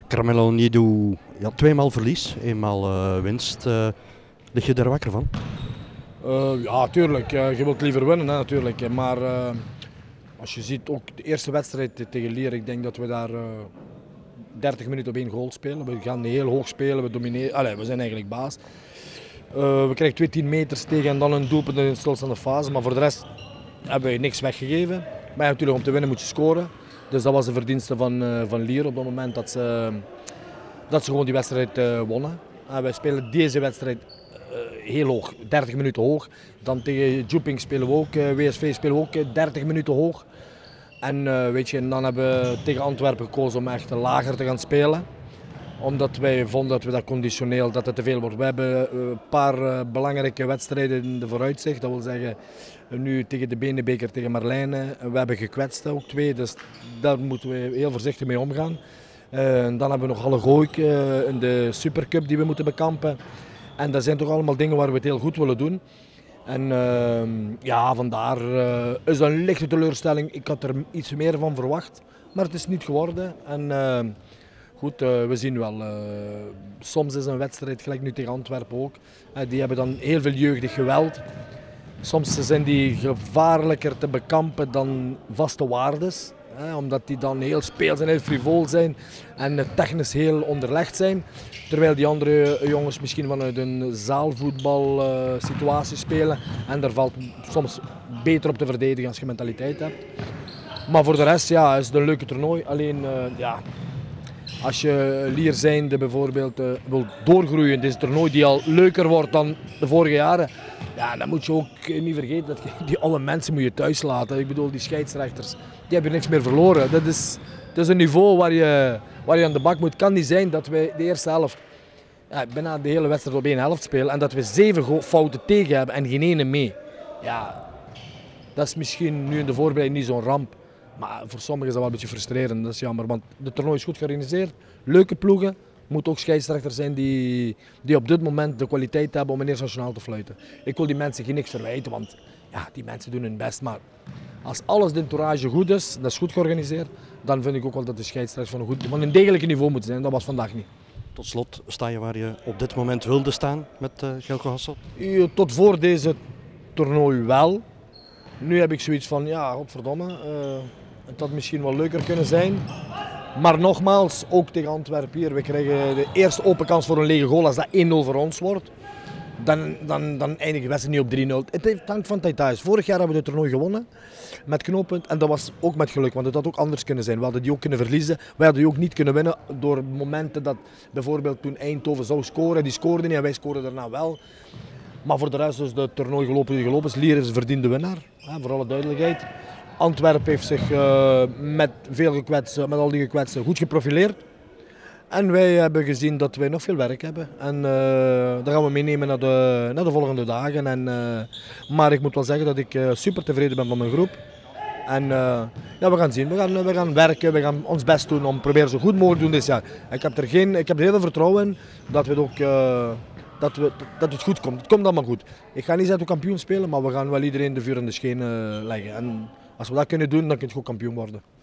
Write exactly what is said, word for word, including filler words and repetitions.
Carmelo Niedou, ja, tweemaal verlies, eenmaal uh, winst. Uh, lig je daar wakker van? Uh, ja, tuurlijk. Uh, je wilt liever winnen, hè, natuurlijk. Maar uh, als je ziet, ook de eerste wedstrijd tegen Lier, ik denk dat we daar uh, dertig minuten op één goal spelen. We gaan heel hoog spelen, we domineren. Allee, we zijn eigenlijk baas. Uh, we krijgen twee tien meters tegen en dan een doelpunt in de stilstaande fase. Maar voor de rest hebben we niks weggegeven. Maar ja, natuurlijk, om te winnen moet je scoren. Dus dat was de verdienste van, uh, van Lier op dat moment dat ze, dat ze gewoon die wedstrijd uh, wonnen. Uh, wij spelen deze wedstrijd uh, heel hoog, dertig minuten hoog. Dan tegen Djuping spelen we ook, uh, W S V spelen we ook dertig minuten hoog. En, uh, weet je, en dan hebben we tegen Antwerpen gekozen om echt lager te gaan spelen. Omdat wij vonden dat we dat conditioneel dat het te veel wordt. We hebben een paar uh, belangrijke wedstrijden in de vooruitzicht. Dat wil zeggen, nu tegen de Benenbeker tegen Marlijnen. We hebben gekwetst ook twee, dus daar moeten we heel voorzichtig mee omgaan. Uh, en dan hebben we nog Allegooik uh, in de Supercup die we moeten bekampen. En dat zijn toch allemaal dingen waar we het heel goed willen doen. En uh, ja, vandaar uh, is dat een lichte teleurstelling. Ik had er iets meer van verwacht, maar het is niet geworden. En, uh, Goed, uh, we zien wel. Uh, soms is een wedstrijd, gelijk nu tegen Antwerpen ook, uh, die hebben dan heel veel jeugdig geweld. Soms zijn die gevaarlijker te bekampen dan vaste waardes. Uh, omdat die dan heel speels en heel frivol zijn en uh, technisch heel onderlegd zijn. Terwijl die andere jongens misschien vanuit een zaalvoetbal uh, situatie spelen. En daar valt soms beter op te verdedigen als je mentaliteit hebt. Maar voor de rest ja, is het een leuke toernooi. Alleen uh, ja... Als je Lier zijnde bijvoorbeeld uh, wil doorgroeien in deze toernooi die al leuker wordt dan de vorige jaren, ja, dan moet je ook niet vergeten dat je, die oude mensen moet je thuis laten. Ik bedoel, die scheidsrechters, die hebben niks meer verloren. Dat is, dat is een niveau waar je, waar je aan de bak moet. Het kan niet zijn dat wij de eerste helft, ja, bijna de hele wedstrijd op één helft spelen en dat we zeven fouten tegen hebben en geen ene mee. Ja, dat is misschien nu in de voorbereiding niet zo'n ramp. Maar voor sommigen is dat wel een beetje frustrerend, dat is jammer. Want de toernooi is goed georganiseerd, leuke ploegen. Moet ook scheidsrechters zijn die, die op dit moment de kwaliteit hebben om een eerste nationaal te fluiten. Ik wil die mensen geen niks verwijten, want ja, die mensen doen hun best. Maar als alles de entourage goed is, dat is goed georganiseerd, dan vind ik ook wel dat de scheidsrechters van een, goed, van een degelijke niveau moeten zijn. Dat was vandaag niet. Tot slot, sta je waar je op dit moment wilde staan met uh, Željko Hassel? Tot voor deze toernooi wel. Nu heb ik zoiets van, ja, godverdomme. Uh, Het had misschien wel leuker kunnen zijn. Maar nogmaals, ook tegen Antwerpen hier. We krijgen de eerste open kans voor een lege goal. Als dat één nul voor ons wordt, dan, dan, dan eindigen we wedstrijd niet op drie nul. Het hangt van details. Vorig jaar hebben we het toernooi gewonnen met knooppunt. En dat was ook met geluk, want het had ook anders kunnen zijn. We hadden die ook kunnen verliezen. We hadden die ook niet kunnen winnen door momenten dat bijvoorbeeld toen Eindhoven zou scoren. Die scoorden niet en wij scoorden daarna wel. Maar voor de rest is het toernooi gelopen die gelopen is. Lier is een verdiende winnaar, hè, voor alle duidelijkheid. Antwerpen heeft zich uh, met veel gekwetsten, met al die gekwetsten goed geprofileerd. En wij hebben gezien dat wij nog veel werk hebben. En uh, dat gaan we meenemen naar de, naar de volgende dagen. En, uh, maar ik moet wel zeggen dat ik uh, super tevreden ben van mijn groep. En uh, ja, we gaan zien. We gaan, we gaan werken, we gaan ons best doen om proberen zo goed mogelijk te doen dit jaar. Ik heb er, geen, ik heb er heel veel vertrouwen in dat we het ook... Uh, Dat, we, dat het goed komt. Het komt allemaal goed. Ik ga niet zeggen dat we kampioen spelen, maar we gaan wel iedereen de vuur in de schenen leggen. En als we dat kunnen doen, dan kun je goed kampioen worden.